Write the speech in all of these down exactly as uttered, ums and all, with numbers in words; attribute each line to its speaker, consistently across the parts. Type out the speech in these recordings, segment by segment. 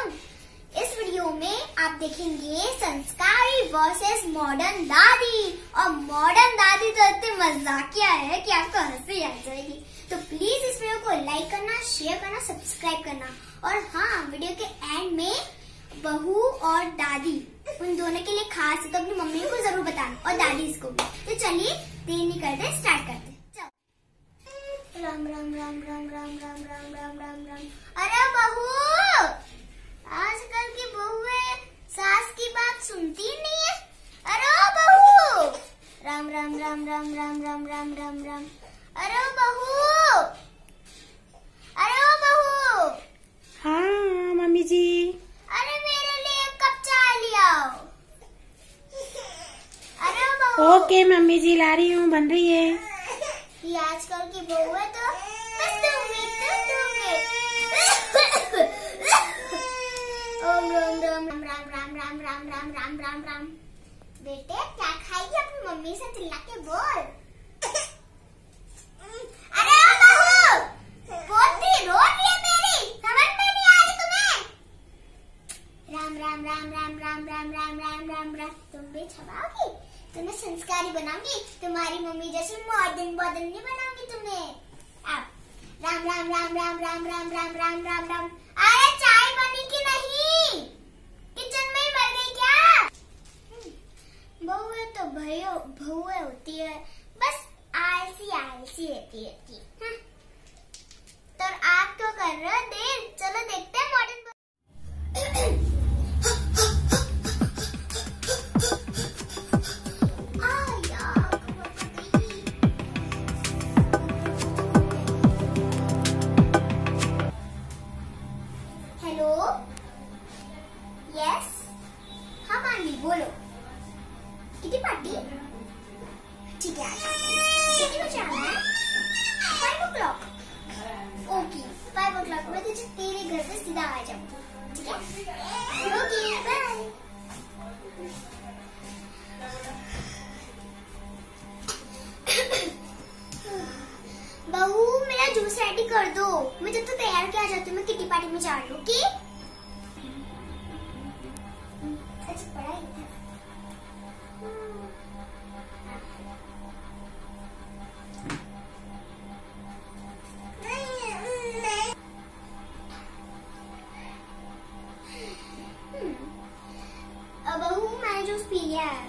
Speaker 1: हूँ। इस वीडियो में आप देखेंगे संस्कारी वर्सेस मॉडर्न दादी। और मॉडर्न दादी तो इतनी मजाकिया है कि आपको हंसी आ जाएगी। तो प्लीज इस वीडियो को लाइक करना, शेयर करना, सब्सक्राइब करना। और हाँ, वीडियो के एंड में बहू और दादी उन दोनों के लिए खास है, तो अपनी मम्मी को जरूर बताना और दादी को भी। तो चलिए देर नहीं करते, स्टार्ट करते। राम राम राम राम राम राम राम राम राम राम। अरे बहू, आजकल की बहुएं सास की बात सुनती नहीं है। अरे बहू, राम राम राम राम राम राम राम राम राम। अरे बहू, अरे ओ बहू।
Speaker 2: हाँ मम्मी जी।
Speaker 1: अरे मेरे लिए एक कप चाय ले आओ। अरे बहू।
Speaker 2: ओके मम्मी जी, ला रही हूँ, बन रही है।
Speaker 1: ये आजकल की बहू है तो बस दूंगी तो दूंगी। ओम राम राम राम राम राम राम राम राम राम राम। बेटे क्या खाएगी? अपनी मम्मी से चिल्ला के बोल। अरे ओ बहू, पोती रो रही है मेरी, समझ में नहीं आ रही तुम्हें? राम राम राम राम राम राम राम राम राम राम। तुम भी छबाओगी, तुम्हें संस्कारी बनाऊंगी, तुम्हारी मम्मी जैसे मॉडर्न मॉडर्न नहीं बनाऊंगी तुम्हें। अब राम राम राम राम राम राम राम राम राम राम। अरे चाय बनी कि नहीं? किचन में ही मर गई क्या? बहुए तो भयो बहुए होती है, बस आलसी आलसी रहती रहती है। तो आप तो कर रहे हो देर, चलो देखते हैं मॉडर्न। यस, हाँ मानी, बोलो। कितनी पार्टी? ठीक है, कितनी बजे आना है? Five o'clock. Okay, five o'clock में तुझे तेरे घर से सीधा आ जाऊँ, ठीक है? Okay, bye. बहू, मेरा जूस रेडी कर दो, मैं जब तक तैयार किया जाती हूँ, मैं किटी पार्टी में जा रही हूँ। ओके? बहू, मैंने जूस पी लिया है।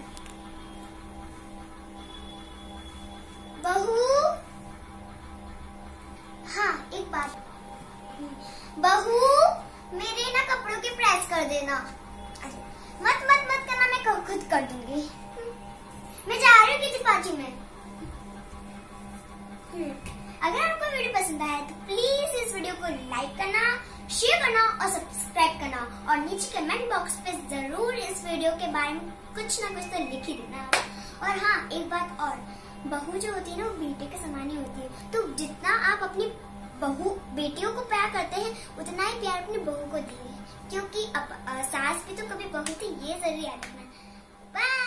Speaker 1: बहू, हाँ एक बात, बहू मेरे ना कपड़ों की प्रेस कर देना। मत मत मत करना, मैं खुद कर दूंगी। मैं जा रही हूँ किसी पार्टी में। अगर आपको वीडियो पसंद आया तो प्लीज इस वीडियो को लाइक करना, शेयर करना और सब्सक्राइब करना। और नीचे कमेंट बॉक्स पे जरूर इस वीडियो के बारे में कुछ ना कुछ तो लिख ही देना। और हाँ एक बात और, बहू जो होती है ना वो बेटे के समान ही होती है। तो जितना आप अपनी बहू बेटियों को प्यार करते हैं उतना ही प्यार अपनी बहू को दीजिए, क्योंकि अब सास भी तो कभी बहू थी, ये जरूर याद रखना। बाय।